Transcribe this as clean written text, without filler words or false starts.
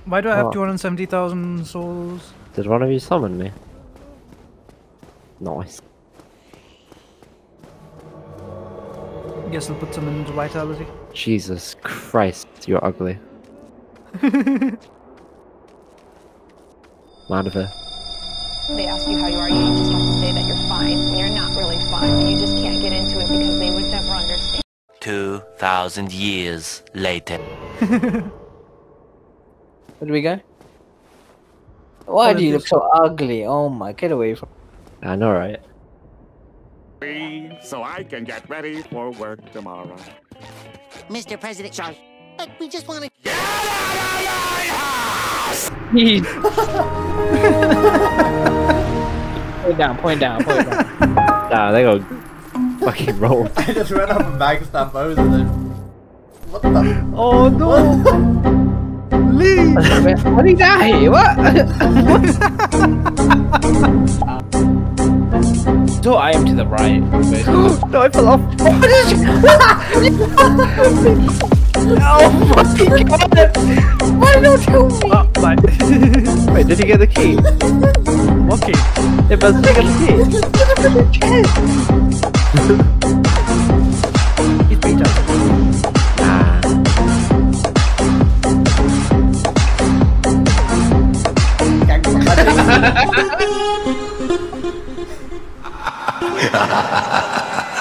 Why do I have Oh. 270,000 souls? Did one of you summon me? Nice. Guess I'll put some into vitality. Jesus Christ, you're ugly. Man of it. They ask you how you are, you just have to say that you're fine when you're not really fine, and you just can't get into it because they would never understand. 2,000 years later. Where do we go? Why do you look so ugly? Oh my, get away from. I know, right? So I can get ready for work tomorrow. Mr. President, sorry, but we just want to. Get out of my house! Point down. Nah, they got fucking roll. I just ran up and backstab both of them. What the? Oh no! Leave! What did I? What? So I am to the right. No, I fell off. Oh fucking god! Why don't you tell me? Oh, bye. Wait, did you get the key? Okay. Yeah, but I got the key.